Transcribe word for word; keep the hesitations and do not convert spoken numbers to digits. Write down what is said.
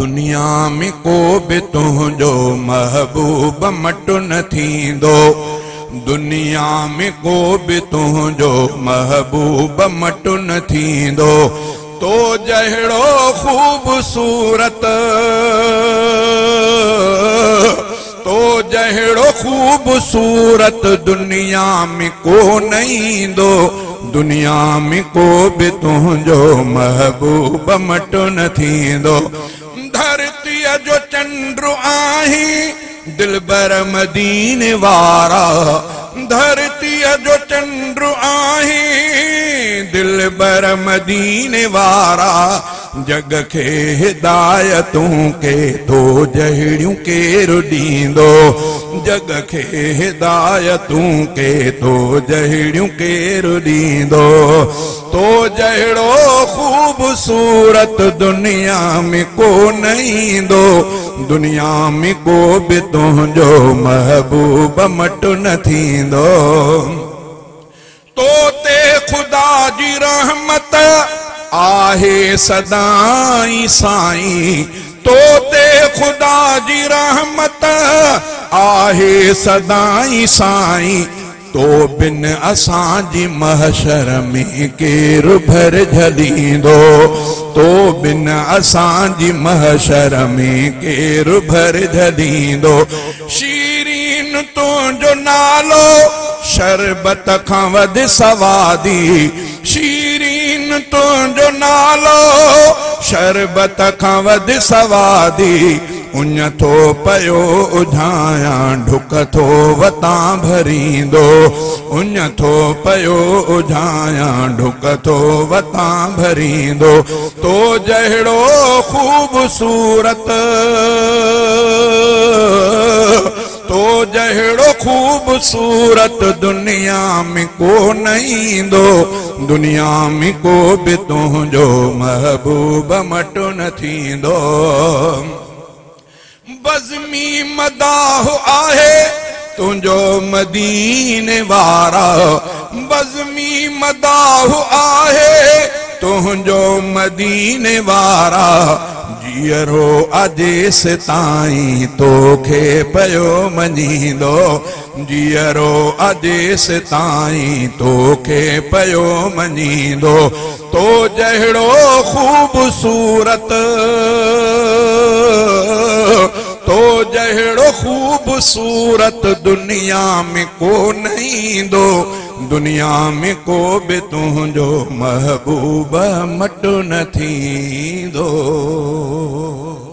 दुनिया में को बि तुंहिंजो महबूब मटु न थींदो। दुनिया में को बि तुंहिंजो महबूब मटु न थींदो। तो जहिड़ो खूबसूरत तो जहिड़ो खूबसूरत दुनिया में को न ईंदो। दुनिया में को बि तुंहिंजो महबूब मटु न थींदो। धरतीअ जो चंड्र आहीं दिलबर मदीने वारा। धरतीअ जो चंड्र आहीं दिलबर मदीने वारा। जग खे हिदायतूं के तो जहिड़ियूं केरु ॾींदो। जग खे हिदायतूं के तो जहिड़ियूं केरु ॾींदो। तो जहिड़ो खूबसूरत दुनिया में को न ईंदो। दुनिया में को बि तुंहिंजो महबूब मटु न थींदो। तो ते खुदा जी रहमत आहे सदाई साईं। तो ते खुदा जी रहमत आहे सदाई साईं। तो बिन असांजी महशर में केरु भर झलींदो। तो बिन असांजी महशर में केरु भर झलींदो। शीरीन तुंहिंजो नालो शरबत खां वध सवादी। शीरीन तुंहिंजो नालो शरबत खां वध सवादी। उञ थो पयो उझायां ढुक थो वतां भरींदो। उञ थो पयो उझायां ढुक थो वतां भरींदो। तो जहिड़ो खूबसूरत तो जहिड़ो खूबसूरत दुनिया में को न ईंदो। दुनिया में को बि तुंहिंजो महबूब मटु न थींदो। बज़मी मदाह आहे तुंहिंजो मदीने वारा। बज़मी मदाह आहे तुंहिंजो मदीने वारा। जियरो अजेस ताईं तोखे पयो मञींदो। जियरो अजेस ताईं तोखे पयो मञींदो। तो जहिड़ो खूबसूरत तो जहिड़ो खूबसूरत दुनिया में को न ईंदो। दुनिया में को बि तुंहिंजो महबूब मटु न थींदो।